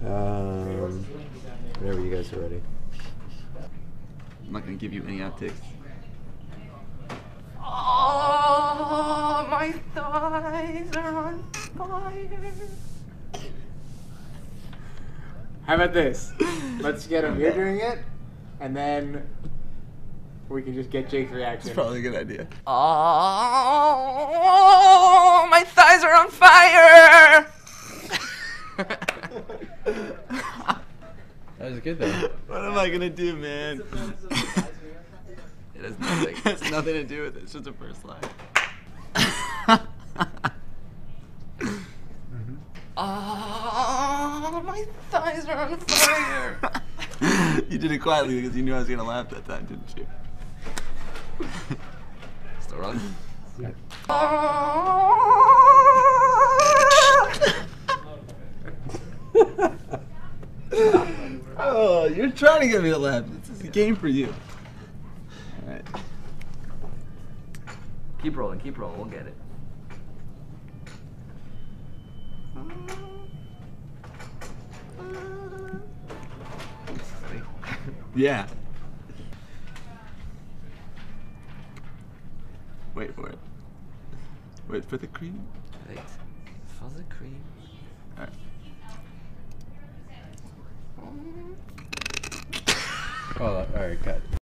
Whenever you guys are ready. I'm not gonna give you any outtakes. Oh, my thighs are on fire. How about this? Let's get Amir doing it, and then we can just get Jake's reaction. It's probably a good idea. Oh, my thighs are on fire. That was good though. What am I gonna do, man? It has nothing. It has nothing to do with it. It's just a first line. Oh, my thighs are on fire. You did it quietly because you knew I was gonna laugh that time, didn't you? Still wrong. Oh, you're trying to get me to laugh. This is a game for you. All right. Keep rolling, we'll get it. Yeah. Wait for it. Wait for the cream. Wait for the cream. All right. Oh, alright, cut.